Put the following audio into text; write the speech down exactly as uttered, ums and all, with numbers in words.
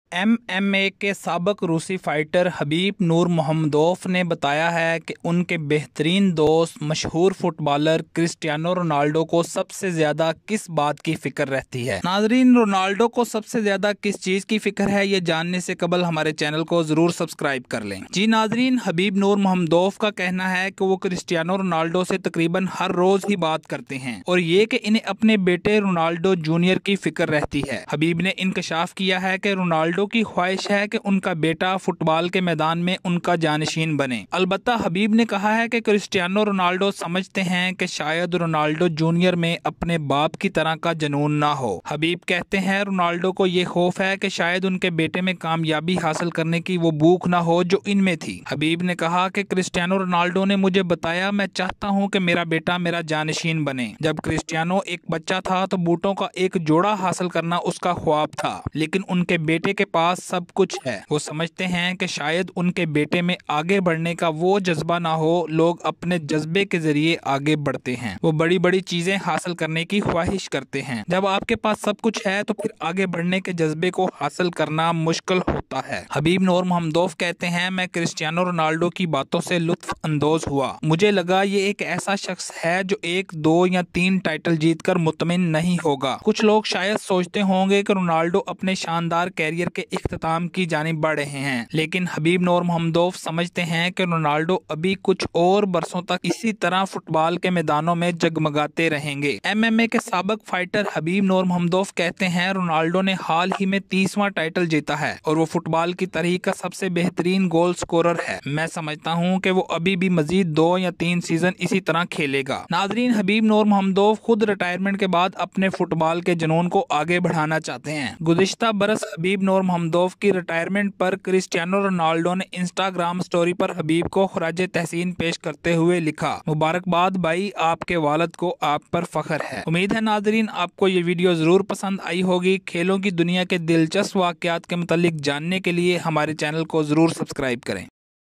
MMA के साबिक रूसी फाइटर हबीब नूरमगोमदोव ने बताया है कि उनके बेहतरीन दोस्त मशहूर फुटबॉलर क्रिस्टियानो रोनाल्डो को सबसे ज्यादा किस बात की फिक्र रहती है। नाजरीन, रोनाल्डो को सबसे ज्यादा किस चीज की फिक्र है, ये जानने से कबल हमारे चैनल को जरूर सब्सक्राइब कर लें। जी नाजरीन, हबीब नूरमगोमदोव का कहना है कि वो क्रिस्टियानो रोनाल्डो से तकरीबन हर रोज ही बात करते हैं और ये कि इन्हें अपने बेटे रोनाल्डो जूनियर की फिक्र रहती है। हबीब ने इंकशाफ किया है कि रोनाल्डो की ख्वाहिश है कि उनका बेटा फुटबॉल के मैदान में उनका जानशीन बने। अलबत्ता हबीब ने कहा है कि क्रिस्टियानो रोनाल्डो समझते हैं कि शायद रोनाल्डो जूनियर में अपने बाप की तरह का जुनून ना हो। हबीब कहते हैं रोनाल्डो को ये खौफ है कि शायद उनके बेटे में कामयाबी हासिल करने की वो भूख ना हो जो इनमें थी। हबीब ने कहा कि क्रिस्टियानो रोनाल्डो ने मुझे बताया, मैं चाहता हूँ कि मेरा बेटा मेरा जानशीन बने। जब क्रिस्टियानो एक बच्चा था तो बूटों का एक जोड़ा हासिल करना उसका ख्वाब था, लेकिन उनके बेटे के पास सब कुछ है। वो समझते हैं कि शायद उनके बेटे में आगे बढ़ने का वो जज्बा ना हो। लोग अपने जज्बे के जरिए आगे बढ़ते हैं, वो बड़ी बड़ी चीजें हासिल करने की ख्वाहिश करते हैं। जब आपके पास सब कुछ है तो फिर आगे बढ़ने के जज्बे को हासिल करना मुश्किल होता है। हबीब नूरमगोमदोव कहते हैं, मैं क्रिस्टियानो रोनाल्डो की बातों से लुत्फ अंदोज हुआ। मुझे लगा ये एक ऐसा शख्स है जो एक दो या तीन टाइटल जीतकर मुतमिन नहीं होगा। कुछ लोग शायद सोचते होंगे कि रोनाल्डो अपने शानदार कैरियर के इख्तिताम की जानिब बढ़ रहे हैं, लेकिन हबीब नूरमगोमदोव समझते हैं कि रोनाल्डो अभी कुछ और बरसों तक इसी तरह फुटबॉल के मैदानों में जगमगाते रहेंगे। एमएमए के साबिक फाइटर हबीब नूरमगोमदोव कहते हैं, रोनाल्डो ने हाल ही में तीसवां टाइटल जीता है और वो फुटबॉल की तारीख का सबसे बेहतरीन गोल स्कोरर है। मैं समझता हूँ कि वो अभी भी मजीद दो या तीन सीजन इसी तरह खेलेगा। नाजरीन, हबीब नूरमगोमदोव खुद रिटायरमेंट के बाद अपने फुटबॉल के जुनून को आगे बढ़ाना चाहते हैं। गुज़िश्ता बरस हबीब नूरमगोमदोव की रिटायरमेंट पर क्रिस्टियानो रोनाल्डो ने इंस्टाग्राम स्टोरी पर हबीब को खराज तहसीन पेश करते हुए लिखा, मुबारकबाद भाई, आपके वालिद को आप पर फख्र है। उम्मीद है नाजरीन आपको ये वीडियो जरूर पसंद आई होगी। खेलों की दुनिया के दिलचस्प वाकयात के मुतालिक जानने के लिए हमारे चैनल को जरूर सब्सक्राइब करें।